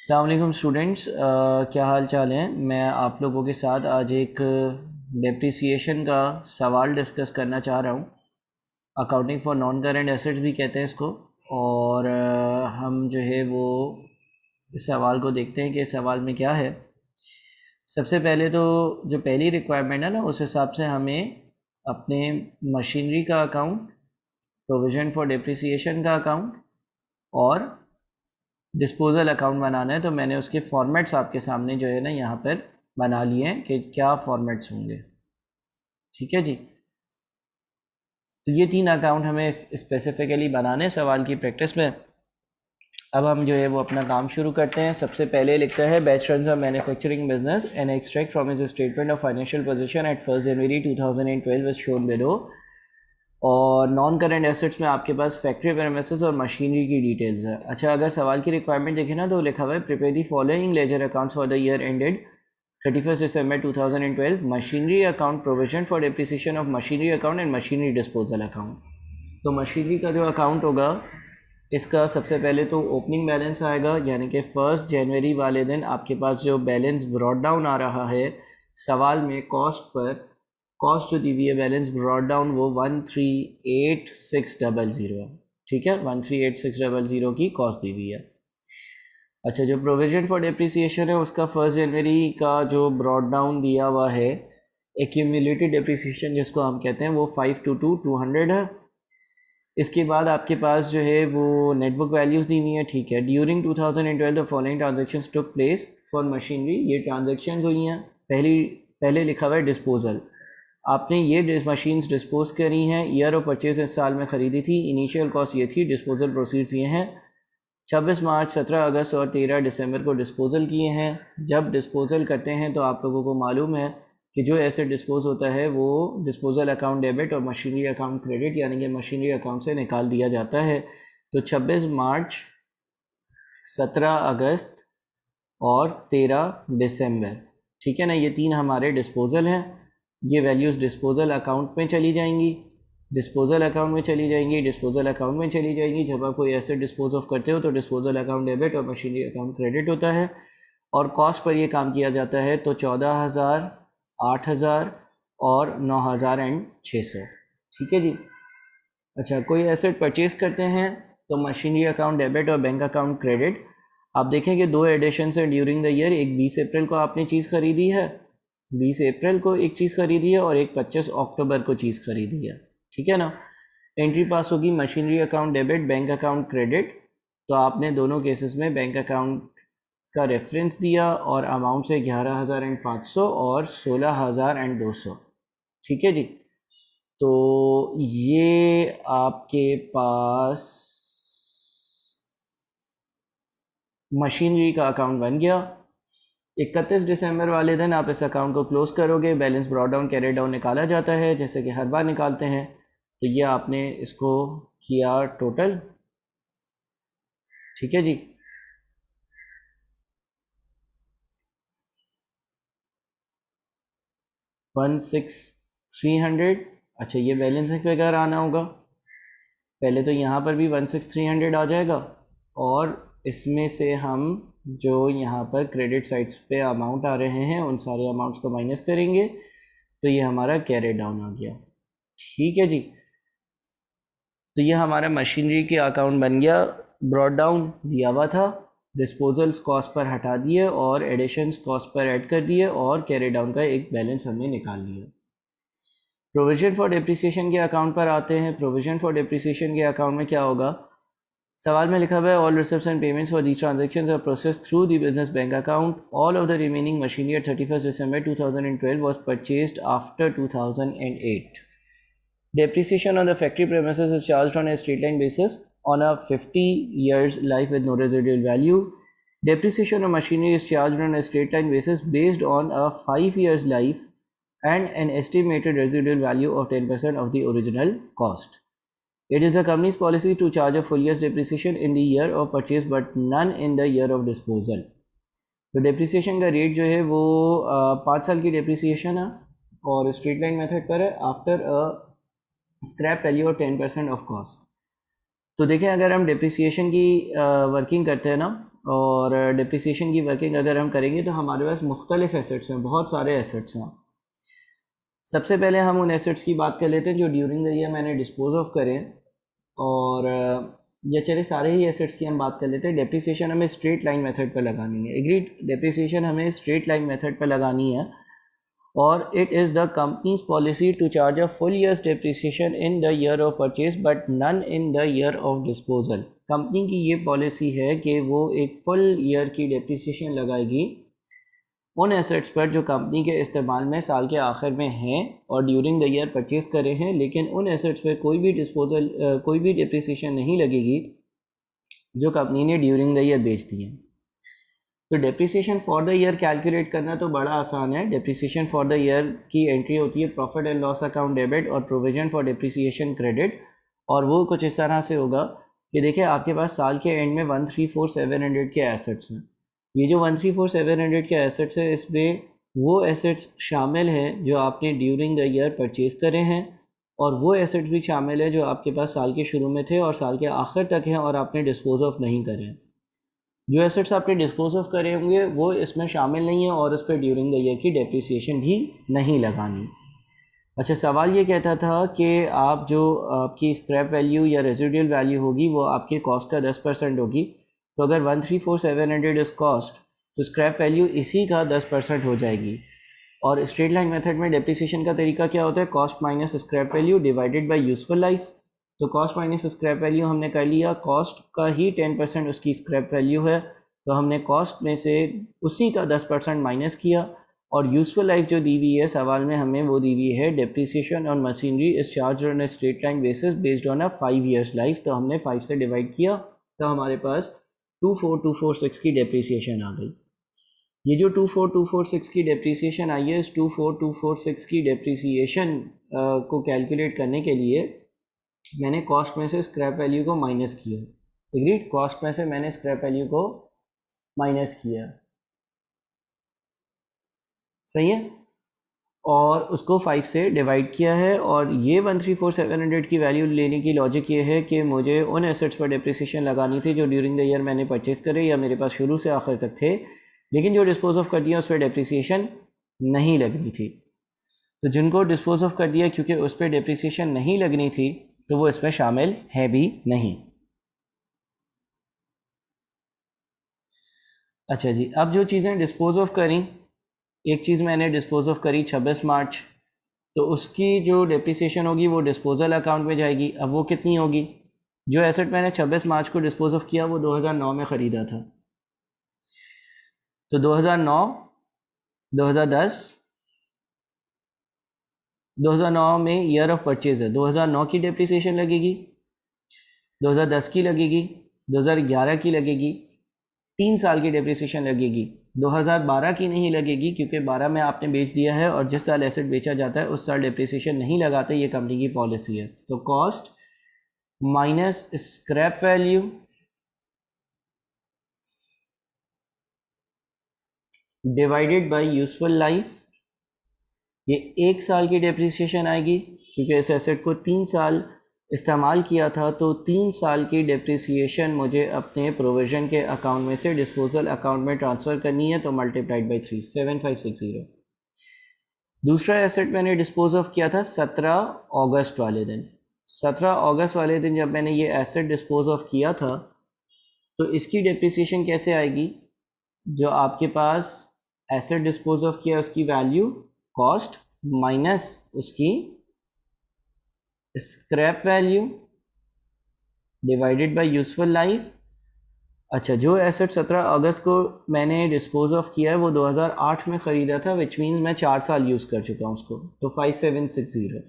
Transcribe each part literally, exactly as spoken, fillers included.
अस्सलाम वालेकुम स्टूडेंट्स, क्या हाल चाल है। मैं आप लोगों के साथ आज एक डेप्रिसिएशन का सवाल डिस्कस करना चाह रहा हूँ। Accounting for non current assets भी कहते हैं इसको। और अ, हम जो है वो इस सवाल को देखते हैं कि इस सवाल में क्या है। सबसे पहले तो जो पहली रिक्वायरमेंट है ना, उस हिसाब से हमें अपने मशीनरी का अकाउंट, प्रोविज़न फॉर डेप्रिसिएशन का अकाउंट और डिस्पोजल अकाउंट बनाना है। तो मैंने उसके फॉर्मेट्स आपके सामने जो है ना यहाँ पर बना लिए हैं कि क्या फॉर्मेट्स होंगे। ठीक है जी। तो ये तीन अकाउंट हमें स्पेसिफिकली बनाने हैं सवाल की प्रैक्टिस में। अब हम जो है वो अपना काम शुरू करते हैं। सबसे पहले लिखता है Bach runs of manufacturing business and extract from his statement of financial position at first January two thousand twelve is shown below. और नॉन करेंट एसेट्स में आपके पास फैक्ट्री प्रेमिसेस और मशीनरी की डिटेल्स है। अच्छा, अगर सवाल की रिक्वायरमेंट देखें ना तो लिखा हुआ है prepare the following ledger accounts for the year ended thirty first December two thousand twelve, machinery account, provision for depreciation of machinery account and machinery disposal account. तो मशीनरी का जो अकाउंट होगा इसका सबसे पहले तो ओपनिंग बैलेंस आएगा, यानी कि फर्स्ट जनवरी वाले दिन आपके पास जो बैलेंस ब्रॉड डाउन आ रहा है सवाल में कॉस्ट पर, कॉस्ट जो दी हुई है बैलेंस ब्रॉड डाउन वो one three eight six double zero है। ठीक है, one three eight six double zero की कॉस्ट दी हुई है। अच्छा, जो प्रोविजन फॉर डेप्रिसिएशन है उसका फर्स्ट जनवरी का जो ब्रॉड डाउन दिया हुआ है एक्यूमुलेटेड डेप्रिसिएशन जिसको हम कहते हैं वो five two two two hundred है। इसके बाद आपके पास जो है वो नेटबुक वैल्यूज़ दी हुई है। ठीक है, during two thousand twelve the following transactions took place for machinery. ये ट्रांजेक्शन्स हुई हैं। पहली पहले लिखा हुआ है डिस्पोजल, आपने ये मशीन्स डिस्पोज करी हैं। ईयर ऑफ परचेज इस साल में ख़रीदी थी, इनिशियल कॉस्ट ये थी, डिस्पोजल प्रोसीड्स ये हैं। छब्बीस मार्च, सत्रह अगस्त और तेरह दिसंबर को डिस्पोजल किए हैं। जब डिस्पोजल करते हैं तो आप लोगों को मालूम है कि जो एसेट डिस्पोज होता है वो डिस्पोजल अकाउंट डेबिट और मशीनरी अकाउंट क्रेडिट यानी कि मशीनरी अकाउंट से निकाल दिया जाता है। तो छब्बीस मार्च, सत्रह अगस्त और तेरह दिसंबर, ठीक है ना, ये तीन हमारे डिस्पोजल हैं। ये वैल्यूज़ डिस्पोजल अकाउंट में चली जाएंगी, डिस्पोजल अकाउंट में चली जाएंगी, डिस्पोजल अकाउंट में चली जाएंगी। जब आप कोई एसेट डिस्पोज ऑफ करते हो तो डिस्पोजल अकाउंट डेबिट और मशीनरी अकाउंट क्रेडिट होता है। और कॉस्ट पर ये काम किया जाता है तो चौदह हज़ार, आठ हज़ार और नौ हज़ार एंड छः सौ। ठीक है जी। अच्छा, कोई एसेट परचेज करते हैं तो मशीनरी अकाउंट डेबिट और बैंक अकाउंट क्रेडिट। आप देखें कि दो एडिशन है ड्यूरिंग द ईयर। एक बीस अप्रैल को आपने चीज़ खरीदी है, बीस अप्रैल को एक चीज़ खरीदी है और एक पच्चीस अक्टूबर को चीज़ खरीदी है। ठीक है ना। एंट्री पास होगी machinery account debit, bank account credit. तो आपने दोनों केसेस में बैंक अकाउंट का रेफरेंस दिया और अमाउंट से ग्यारह हज़ार एंड पाँच सौ और सोलह हज़ार एंड दो सौ। ठीक है जी। तो ये आपके पास मशीनरी का अकाउंट बन गया। इकतीस दिसंबर वाले दिन आप इस अकाउंट को क्लोज करोगे। Balance brought down carry down निकाला जाता है जैसे कि हर बार निकालते हैं। तो ये आपने इसको किया टोटल। ठीक है जी। One six three hundred. अच्छा, ये बैलेंस फिगर आना होगा। पहले तो यहाँ पर भी वन सिक्स थ्री हंड्रेड आ जाएगा और इसमें से हम जो यहाँ पर क्रेडिट साइड्स पे अमाउंट आ रहे हैं उन सारे अमाउंट्स को माइनस करेंगे तो ये हमारा कैरी डाउन आ गया। ठीक है जी। तो ये हमारा मशीनरी के अकाउंट बन गया। ब्रॉड डाउन दिया हुआ था, डिस्पोजल्स कॉस्ट पर हटा दिए और एडिशंस कॉस्ट पर ऐड कर दिए और कैरी डाउन का एक बैलेंस हमने निकाल लिया। प्रोविजन फॉर डेप्रिसिएशन के अकाउंट पर आते हैं। प्रोविजन फॉर डेप्रिसिएशन के अकाउंट में क्या होगा, सवाल में लिखा हुआ है all receipts and payments for these transactions are processed through the business bank account. All of the remaining machinery at thirty first December two thousand twelve was purchased after two thousand eight. Depreciation on the factory premises is charged on a straight line basis on a fifty years life with no residual value. Depreciation of machinery is charged on a straight line basis based on a five years life and an estimated residual value of ten percent of the original cost. It is the company's policy to charge a full year's depreciation in the year of purchase but none in the year of disposal. तो depreciation का rate जो है वो पाँच साल की depreciation है और straight line method पर है after a स्क्रैप वैल्यू और टेन परसेंट ऑफ कॉस्ट। तो देखें, अगर हम डिप्रिसिएशन की वर्किंग करते हैं ना और डिप्रिसिएशन की वर्किंग अगर हम करेंगे तो हमारे पास मुख्तलिफ एसेट्स हैं, बहुत सारे एसेट्स हैं। सबसे पहले हम उन एसेट्स की बात कर लेते हैं जो ड्यूरिंग द ईयर मैंने डिस्पोज ऑफ करें, और ये चले सारे ही एसेट्स की हम बात कर लेते हैं। डेप्रिसिएशन हमें स्ट्रेट लाइन मेथड पर लगानी है। एग्रीड, डेप्रिसिएशन हमें स्ट्रेट लाइन मेथड पर लगानी है, और it is the company's policy to charge a full year's depreciation in the year of purchase but none in the year of disposal. Company की ये पॉलिसी है कि वो एक फुल ईयर की डेप्रिसिएशन लगाएगी उन एसेट्स पर जो कंपनी के इस्तेमाल में साल के आखिर में हैं और ड्यूरिंग द ईयर परचेज करे हैं, लेकिन उन एसेट्स पर कोई भी डिस्पोजल कोई भी डेप्रिसिएशन नहीं लगेगी जो कंपनी ने ड्यूरिंग द ईयर बेच दी है। तो depreciation for the year calculate करना तो बड़ा आसान है। डेप्रिसिएशन फॉर द ईयर की एंट्री होती है profit and loss account debit और प्रोविजन फॉर डेप्रिसिएशन क्रेडिट, और वो कुछ इस तरह से होगा कि देखिए आपके पास साल के एंड में one three four seven hundred के एसेट्स हैं। ये जो one three four seven hundred के एसेट्स है, इसमें वो एसेट्स शामिल हैं जो आपने ड्यूरिंग द ईयर परचेज़ करे हैं, और वो एसेट्स भी शामिल है जो आपके पास साल के शुरू में थे और साल के आखिर तक हैं और आपने डिस्पोज ऑफ नहीं करे हैं। जो एसेट्स आपने डिस्पोज ऑफ करे होंगे वो इसमें शामिल नहीं है और उस पर ड्यूरिंग द ईयर की डेप्रिसिएशन भी नहीं लगानी। अच्छा, सवाल ये कहता था कि आप जो आपकी स्क्रैप वैल्यू या रेजिडुअल वैल्यू होगी वो आपके कॉस्ट का दस परसेंट होगी। तो अगर one three four seven hundred is cost, तो स्क्रैप वैल्यू इसी का दस परसेंट हो जाएगी। और स्ट्रेट लाइन मेथड में डेप्रिसिएशन का तरीका क्या होता है? Cost minus scrap value divided by useful life. तो कॉस्ट माइनस स्क्रैप वैल्यू हमने कर लिया, कॉस्ट का ही टेन परसेंट उसकी स्क्रैप वैल्यू है, तो हमने कॉस्ट में से उसी का दस परसेंट माइनस किया। और यूजफुल लाइफ जो दी हुई है सवाल में हमें वो दी हुई है depreciation on machinery is charge on a straight line basis based on a five years life, तो हमने फाइव से डिवाइड किया तो हमारे पास two four two four six की डेप्रिसिएशन आ गई। ये जो two four two four six की डेप्रिसिएशन आई है, इस two four two four six की डेप्रिसिएशन को कैलकुलेट करने के लिए मैंने कॉस्ट में से स्क्रैप वैल्यू को माइनस किया। एग्रीड, कॉस्ट में से मैंने स्क्रैप वैल्यू को माइनस किया, सही है, और उसको फाइव से डिवाइड किया है। और ये one three four seven hundred की वैल्यू लेने की लॉजिक ये है कि मुझे उन एसेट्स पर डेप्रिसिएशन लगानी थी जो ड्यूरिंग द ईयर मैंने परचेज करे या मेरे पास शुरू से आखिर तक थे, लेकिन जो डिस्पोज ऑफ कर दिया उस पर डेप्रिसिएशन नहीं लगनी थी। तो जिनको डिस्पोज ऑफ कर दिया क्योंकि उस पर डेप्रिसिएशन नहीं लगनी थी तो वो इसमें शामिल है भी नहीं। अच्छा जी, अब जो चीज़ें डिस्पोज ऑफ करी, एक चीज़ मैंने डिस्पोज ऑफ करी छब्बीस मार्च, तो उसकी जो डेप्रिसिएशन होगी वो डिस्पोजल अकाउंट में जाएगी। अब वो कितनी होगी? जो एसेट मैंने छब्बीस मार्च को डिस्पोज ऑफ किया वो दो हज़ार नौ में ख़रीदा था, तो दो हज़ार नौ, दो हज़ार दस, दो हज़ार नौ में ईयर ऑफ परचेज है, दो हज़ार नौ की डेप्रिसिएशन लगेगी, दो हज़ार दस की लगेगी, दो हज़ार ग्यारह की लगेगी, तीन साल की डेप्रिसिएशन लगेगी। दो हज़ार बारह की नहीं लगेगी क्योंकि बारह में आपने बेच दिया है और जिस साल एसेट बेचा जाता है उस साल डेप्रिसिएशन नहीं लगाते, ये कंपनी की पॉलिसी है। तो cost minus scrap value divided by useful life, ये एक साल की डेप्रिसिएशन आएगी क्योंकि इस एसेट को तीन साल इस्तेमाल किया था, तो तीन साल की डेप्रिसिएशन मुझे अपने प्रोविज़न के अकाउंट में से डिस्पोजल अकाउंट में ट्रांसफ़र करनी है, तो multiplied by three, seven five six zero. दूसरा एसेट मैंने डिस्पोज ऑफ किया था सत्रह अगस्त वाले दिन। सत्रह अगस्त वाले दिन जब मैंने ये एसेट डिस्पोज ऑफ किया था तो इसकी डेप्रिसिएशन कैसे आएगी? जो आपके पास एसेट डिस्पोज ऑफ किया उसकी वैल्यू कॉस्ट माइनस उसकी scrap value divided by useful life. अच्छा, जो एसेट सत्रह अगस्त को मैंने डिस्पोज ऑफ किया है वो दो हज़ार आठ में ख़रीदा था, विच मीन्स मैं चार साल यूज़ कर चुका हूँ उसको, तो फाइव सेवन सिक्स ज़ीरो।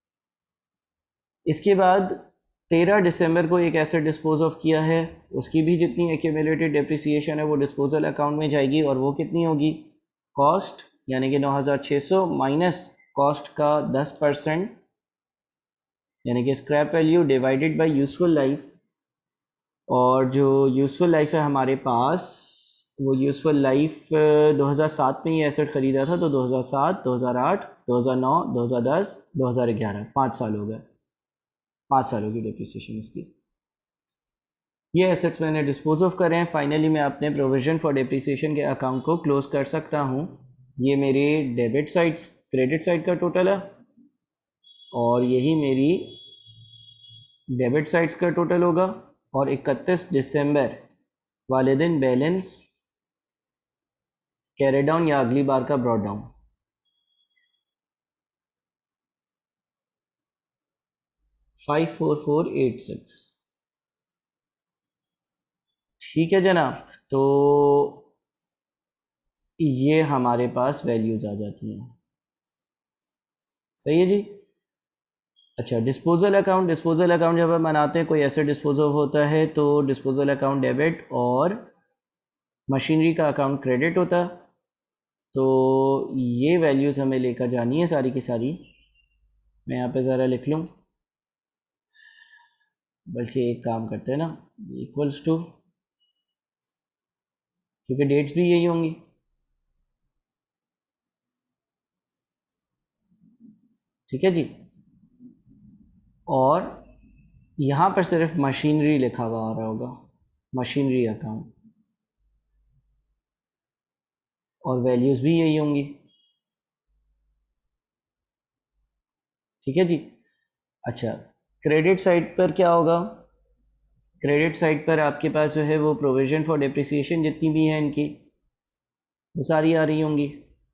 इसके बाद तेरह दिसंबर को एक एसेट डिस्पोज ऑफ किया है, उसकी भी जितनी एक्यूमुलेटेड डेप्रिसिएशन है वो डिस्पोजल अकाउंट में जाएगी, और वो कितनी होगी? कॉस्ट यानी कि नौ हज़ार छः सौ माइनस कॉस्ट का दस परसेंट यानी कि scrap value divided by useful life. और जो यूजफुल लाइफ है हमारे पास, वो यूजफुल लाइफ दो हज़ार सात में ये एसेट ख़रीदा था, तो दो हज़ार सात, दो हज़ार आठ, दो हज़ार नौ, दो हज़ार दस, दो हज़ार ग्यारह, पाँच साल हो गए, पाँच सालों की डेप्रिसिएशन इसकी। ये एसेट्स मैंने डिस्पोज ऑफ करे हैं। फाइनली मैं अपने प्रोविजन फॉर डिप्रिसिएशन के अकाउंट को क्लोज कर सकता हूँ। ये मेरी डेबिट साइड्स क्रेडिट साइड का टोटल है और यही मेरी डेबिट साइड्स का टोटल होगा, और इकतीस दिसंबर वाले दिन बैलेंस कैरी डाउन या अगली बार का brought down. Five four four eight six. ठीक है जनाब, तो ये हमारे पास वैल्यूज आ जाती हैं। सही है जी। अच्छा, डिस्पोजल अकाउंट डिस्पोजल अकाउंट जब हम बनाते हैं, कोई ऐसे डिस्पोजल होता है तो डिस्पोजल अकाउंट डेबिट और मशीनरी का अकाउंट क्रेडिट होता है। तो ये वैल्यूज़ हमें लेकर जानी है सारी की सारी। मैं यहाँ पे ज़रा लिख लूँ, बल्कि एक काम करते हैं ना, इक्वल्स टू, क्योंकि डेट्स भी यही होंगी। ठीक है जी। और यहाँ पर सिर्फ मशीनरी लिखा हुआ आ रहा होगा, मशीनरी अकाउंट, और वैल्यूज़ भी यही होंगी। ठीक है जी। अच्छा, क्रेडिट साइड पर क्या होगा? क्रेडिट साइड पर आपके पास जो है वो प्रोविजन फॉर डिप्रिसिएशन जितनी भी हैं इनकी, वो सारी आ रही होंगी।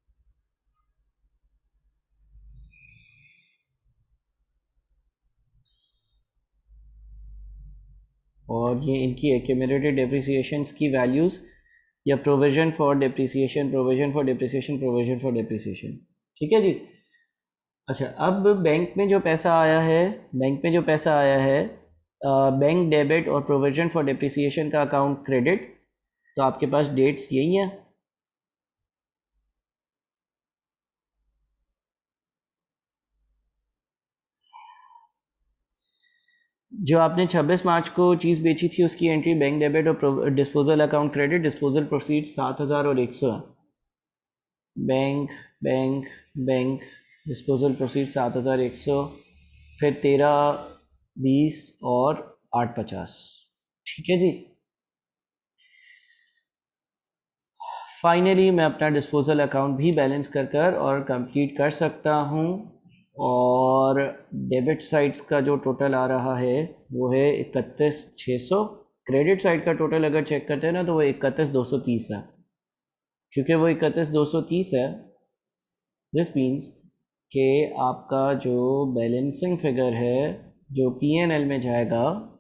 और ये इनकी एक्यूमुलेटेड डिप्रिसिएशंस की वैल्यूज़, या provision for depreciation provision for depreciation provision for depreciation. ठीक है जी। अच्छा, अब बैंक में जो पैसा आया है बैंक में जो पैसा आया है बैंक डेबिट और प्रोविजन फॉर डिप्रिसिएशन का अकाउंट क्रेडिट, तो आपके पास डेट्स यही हैं। जो आपने छब्बीस मार्च को चीज़ बेची थी उसकी एंट्री बैंक डेबिट और disposal account credit, disposal proceed सात हज़ार और एक सौ है। Bank bank bank disposal proceed सात हज़ार एक सौ, फिर तेरह बीस और आठ पचास। ठीक है जी। फाइनली मैं अपना डिस्पोजल अकाउंट भी बैलेंस कर कर और कंप्लीट कर सकता हूँ। और डेबिट साइड्स का जो टोटल आ रहा है वो है इकतीस छः सौ। क्रेडिट साइड का टोटल अगर चेक करते हैं ना तो वो इकतीस दो सौ तीस है। क्योंकि वो इकतीस दो सौ तीस है, दिस मीन्स कि आपका जो बैलेंसिंग फिगर है जो पी एन एल में जाएगा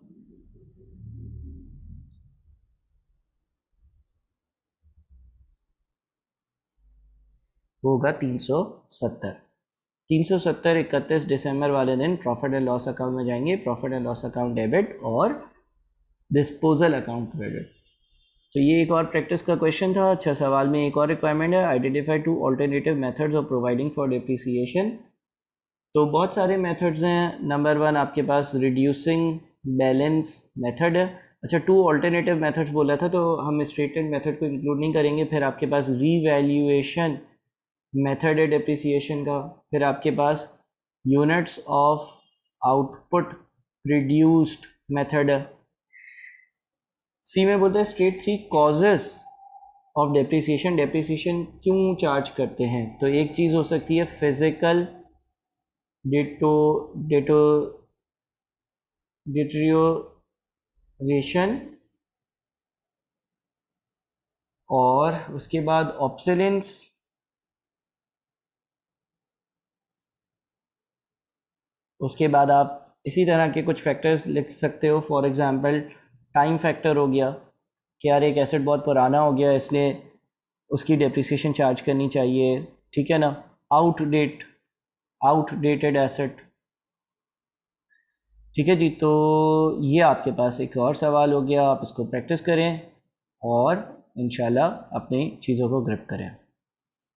वो होगा तीन सौ सत्तर। तीन सौ सत्तर इकतीस दिसंबर वाले दिन प्रॉफिट एंड लॉस अकाउंट में जाएंगे, profit and loss account debit और डिस्पोजल अकाउंट क्रेडिट। तो ये एक और प्रैक्टिस का क्वेश्चन था। अच्छा, सवाल में एक और रिक्वायरमेंट है, identify two alternative methods of providing for depreciation. तो बहुत सारे मेथड्स हैं। नंबर वन आपके पास रिड्यूसिंग बैलेंस मेथड है। अच्छा, टू ऑल्टरनेटिव मेथड्स बोला था तो हम स्ट्रेटेड मेथड को इंक्लूड नहीं करेंगे। फिर आपके पास रीवैल्यूएशन मेथड है डिप्रिसिएशन का। फिर आपके पास units of output reduced method है। सी में बोलते हैं state three causes of depreciation, depreciation क्यों चार्ज करते हैं। तो एक चीज़ हो सकती है फिजिकल डेटो डेटो डिटेरियोरेशन, और उसके बाद ऑब्सोलेंस, उसके बाद आप इसी तरह के कुछ फैक्टर्स लिख सकते हो। फॉर एग्जांपल टाइम फैक्टर हो गया कि यार एक एसेट बहुत पुराना हो गया इसलिए उसकी डेप्रिसिएशन चार्ज करनी चाहिए। ठीक है ना। Outdate outdated asset. ठीक है जी। तो ये आपके पास एक और सवाल हो गया, आप इसको प्रैक्टिस करें और इंशाल्लाह अपनी चीज़ों को ग्रिप करें।